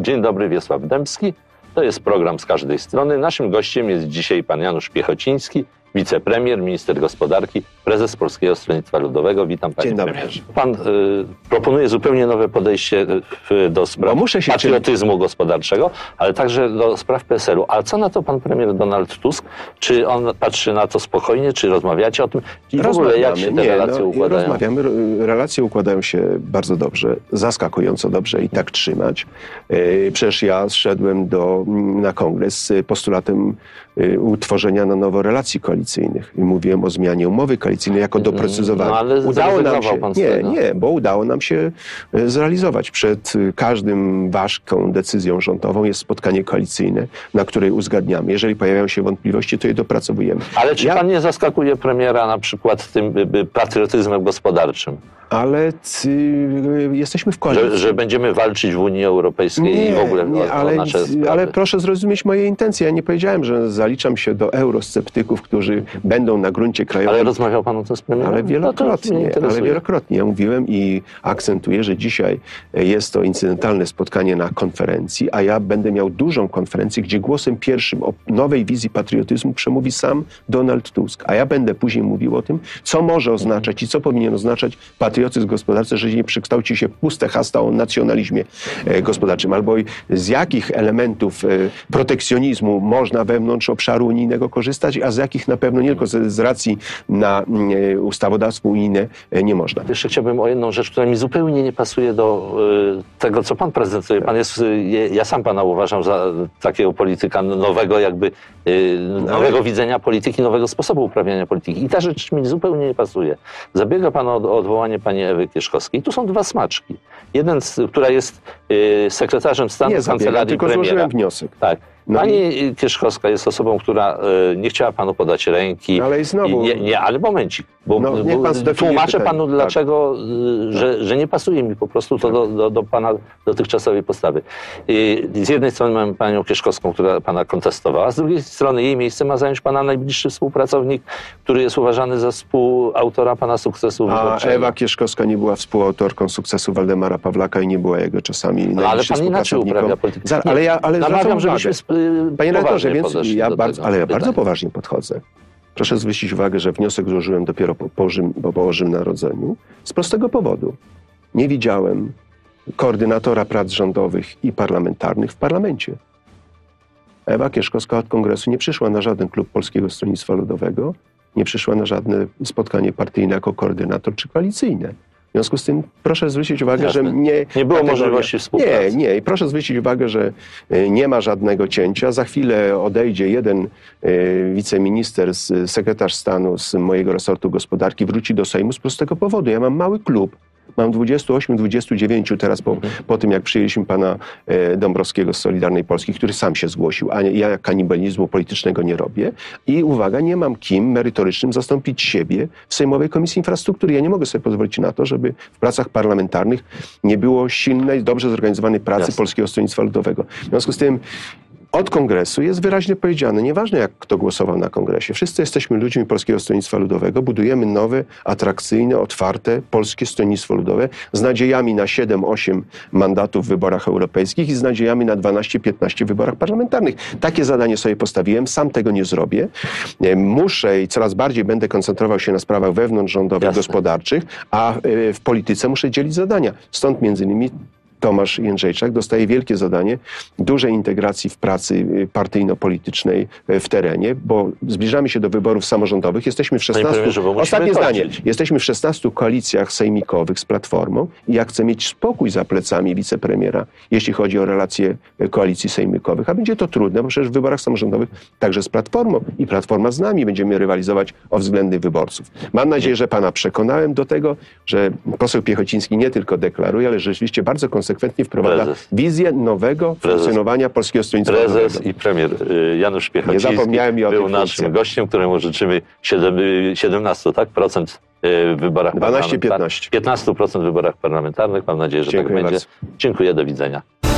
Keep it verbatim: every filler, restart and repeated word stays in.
Dzień dobry, Wiesław Dębski. To jest program z każdej strony. Naszym gościem jest dzisiaj pan Janusz Piechociński, wicepremier, minister gospodarki, prezes Polskiego Stronnictwa Ludowego. Witam panie Dzień dobry. premierze. Pan y, proponuje zupełnie nowe podejście w, do spraw muszę się patriotyzmu czy... gospodarczego, ale także do spraw P S L u. A co na to pan premier Donald Tusk? Czy on patrzy na to spokojnie, czy rozmawiacie o tym? I w ogóle jak się te Nie, relacje no, układają? Rozmawiamy. Relacje układają się bardzo dobrze, zaskakująco dobrze i tak trzymać. Przecież ja zszedłem do, na kongres z postulatem utworzenia na nowo relacji koalicyjnych. I mówiłem o zmianie umowy koalicyjnej jako doprecyzowanie. No, ale udało nam się, pan nie, tego. nie, bo udało nam się zrealizować. Przed każdym ważką decyzją rządową jest spotkanie koalicyjne, na której uzgadniamy. Jeżeli pojawiają się wątpliwości, to je dopracowujemy. Ale czy ja... pan nie zaskakuje premiera na przykład tym patriotyzmem gospodarczym? Ale ty, jesteśmy w koalicji. Że, że będziemy walczyć w Unii Europejskiej nie, i w ogóle nie, o, ale, o nasze sprawy. ale proszę zrozumieć moje intencje. Ja nie powiedziałem, że zaliczam się do eurosceptyków, którzy będą na gruncie krajowym. Ale rozmawiał pan o tym z premierem? Ale wielokrotnie, no ale wielokrotnie. Ja mówiłem i akcentuję, że dzisiaj jest to incydentalne spotkanie na konferencji, a ja będę miał dużą konferencję, gdzie głosem pierwszym o nowej wizji patriotyzmu przemówi sam Donald Tusk. A ja będę później mówił o tym, co może oznaczać i co powinien oznaczać patriotyzm w gospodarce, że nie przekształci się w puste hasła o nacjonalizmie gospodarczym, albo z jakich elementów protekcjonizmu można wewnątrz obszaru unijnego korzystać, a z jakich na pewno nie tylko z, z racji na ustawodawstwo unijne nie można. Jeszcze chciałbym o jedną rzecz, która mi zupełnie nie pasuje do y, tego, co pan prezentuje. Pan jest, y, ja sam pana uważam za takiego polityka nowego, jakby y, nowego Ale... widzenia polityki, nowego sposobu uprawiania polityki. I ta rzecz mi zupełnie nie pasuje. Zabiega pan o, o odwołanie pani Ewy Kieszkowskiej. Tu są dwa smaczki. Jeden, która jest y, sekretarzem stanu nie w kancelarii zabiegam, tylko premiera. złożyłem wniosek. Tak. No Pani i... Kieszkowska jest osobą, która y, nie chciała panu podać ręki. Ale i znowu... Nie, nie, ale momencik. Bo, no, niech pan bo tłumaczę pytanie. panu, dlaczego, tak. że, tak. że nie pasuje mi po prostu to do, do, do pana dotychczasowej postawy. Y, z jednej strony mamy panią Kieszkowską, która pana kontestowała, z drugiej strony jej miejsce ma zająć pana najbliższy współpracownik, który jest uważany za współautora pana sukcesu wyborczego. A Ewa Kieszkowska nie była współautorką sukcesu Waldemara Pawlaka i nie była jego czasami no, ale pan inaczej uprawia politykę. Za, ale ja ale namawiam, żebyśmy Panie redaktorze, więc ja bardzo, ale ja pytania. bardzo poważnie podchodzę. Proszę zwrócić uwagę, że wniosek złożyłem dopiero po Bożym, po Bożym Narodzeniu z prostego powodu. Nie widziałem koordynatora prac rządowych i parlamentarnych w parlamencie. Ewa Kieszkowska od kongresu nie przyszła na żaden klub Polskiego Stronnictwa Ludowego, nie przyszła na żadne spotkanie partyjne jako koordynator czy koalicyjne. W związku z tym proszę zwrócić uwagę, Jasne. że nie... Nie było kategoria, możliwości współpracy. Nie, nie. I proszę zwrócić uwagę, że nie ma żadnego cięcia. Za chwilę odejdzie jeden y, wiceminister, z, sekretarz stanu z mojego resortu gospodarki, wróci do Sejmu z prostego powodu. Ja mam mały klub. Mam dwudziestu ośmiu, dwudziestu dziewięciu teraz po, mhm. po tym, jak przyjęliśmy pana e, Dąbrowskiego z Solidarnej Polski, który sam się zgłosił, a ja kanibalizmu politycznego nie robię. I uwaga, nie mam kim merytorycznym zastąpić siebie w Sejmowej Komisji Infrastruktury. Ja nie mogę sobie pozwolić na to, żeby w pracach parlamentarnych nie było silnej, dobrze zorganizowanej pracy Jasne. Polskiego Stronnictwa Ludowego. W związku z tym od kongresu jest wyraźnie powiedziane, nieważne jak kto głosował na kongresie, wszyscy jesteśmy ludźmi Polskiego Stronnictwa Ludowego, budujemy nowe, atrakcyjne, otwarte Polskie Stronnictwo Ludowe z nadziejami na siedem osiem mandatów w wyborach europejskich i z nadziejami na dwanaście piętnaście w wyborach parlamentarnych. Takie zadanie sobie postawiłem, sam tego nie zrobię. Muszę i coraz bardziej będę koncentrował się na sprawach wewnątrzrządowych, Jasne. gospodarczych, a w polityce muszę dzielić zadania. Stąd między innymi Tomasz Jędrzejczak dostaje wielkie zadanie dużej integracji w pracy partyjno-politycznej w terenie, bo zbliżamy się do wyborów samorządowych. Jesteśmy w szesnastu... Ostatnie zdanie. Jesteśmy w szesnastu koalicjach sejmikowych z Platformą i ja chcę mieć spokój za plecami wicepremiera, jeśli chodzi o relacje koalicji sejmikowych. A będzie to trudne, bo przecież w wyborach samorządowych także z Platformą i Platforma z nami będziemy rywalizować o względy wyborców. Mam nadzieję, że pana przekonałem do tego, że poseł Piechociński nie tylko deklaruje, ale rzeczywiście bardzo konsekwentnie wprowadza prezes. wizję nowego prezes. funkcjonowania Polskiego Stronnictwa Ludowego. Prezes i premier Janusz Piechociński nie zapomniałem i o był naszym funkcjach. gościem, któremu życzymy siedemnaście tak, procent w wyborach dwanaście piętnaście piętnaście procent w wyborach parlamentarnych. Mam nadzieję, że Dziękuję tak będzie. Bardzo. Dziękuję, do widzenia.